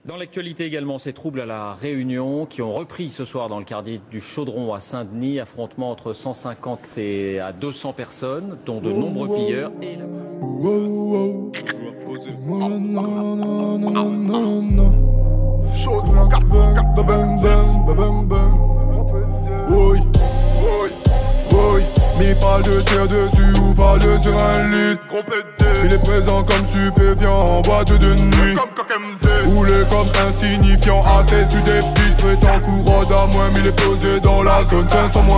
Dans l'actualité également, ces troubles à La Réunion qui ont repris ce soir dans le quartier du Chaudron à Saint-Denis. Affrontement entre 150 et à 200 personnes, dont de nombreux pilleurs. Et mais pas de tir dessus ou pas de sur un lit. Il est présent comme stupéfiant en boîte de nuit. Roulé comme insignifiant, assez sur des pics. Prétend courant à moins, mais il est posé dans la zone 500 moins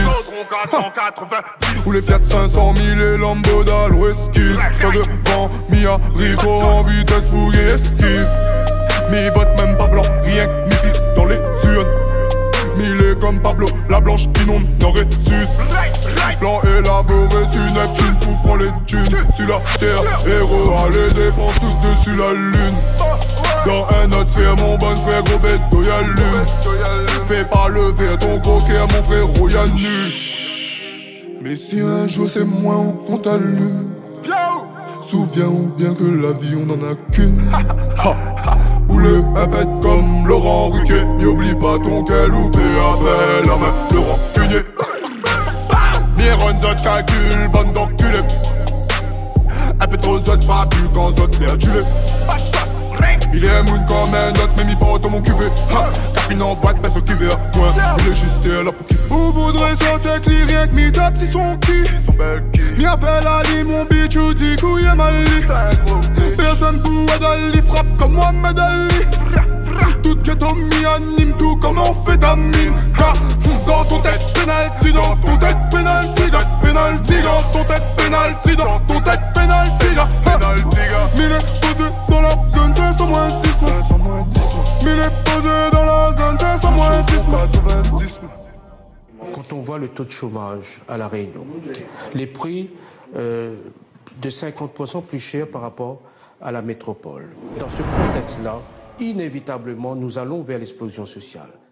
10. Où les Fiat 500 000 et Lambo d'Alo esquisse. Sur devant, mi arrive trop en vitesse pour y esquive. Mi vote même pas blanc, rien que mi pisse dans les urnes. Mille comme Pablo, la blanche inonde nord et sud. Blanc élaboré sur Neptune pour prendre les thunes. Sur la terre, héros à les défense tous dessus la lune. Dans un autre sphère, mon bon frère, gros bête, y'a lune. Fais pas lever ton croquet, mon frère, y'a nu. Mais si un jour c'est moi ou qu'on t'allume, souviens-vous bien que la vie on en a qu'une. Ou le répète comme Laurent Ruquier. N'oublie pas ton quel loupé appelle la main le rancunier. Miron zot calcul, bande d'enculés. Un peu trop zot pas plus quand zot l'est adulé. Il est moon comme un autre, mais mi pas dans mon cuvée. Capine en boîte, baisse au kiver. Ouais, il est juste là pour qui. Vous voudrez sauter cli, rien que mi tape si son qui. Mi appelle Ali, mon bitch, ou dit couille mal lit. Personne pourrait d'aller frappe comme Mohamed Ali. Tout ghetto mi anime, tout comme amphétamine. Car dans ton tête penalty, dans ton tête penalty, penalty, dans ton tête penalty, dans ton tête penalty, mille posé dans la zone 500 moins 10. Mille posé dans la zone 500 moins 10. Quand on voit le taux de chômage à La Réunion, les prix de 50% plus chers par rapport à la métropole. Dans ce contexte-là, inévitablement, nous allons vers l'explosion sociale.